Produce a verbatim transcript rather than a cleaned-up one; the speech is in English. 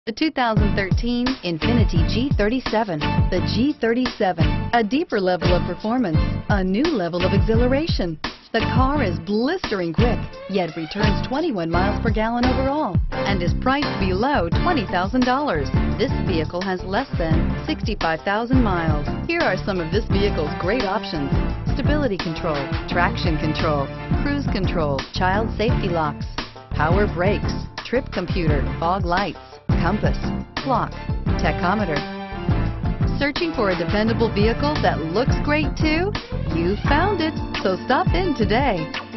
The two thousand thirteen Infiniti G thirty-seven. The G thirty-seven, a deeper level of performance, a new level of exhilaration. The car is blistering quick, yet returns twenty-one miles per gallon overall, and is priced below twenty thousand dollars. This vehicle has less than sixty-five thousand miles. Here are some of this vehicle's great options: stability control, traction control, cruise control, child safety locks, power brakes, trip computer, fog lights, compass, clock, tachometer. Searching for a dependable vehicle that looks great too? You found it, so stop in today.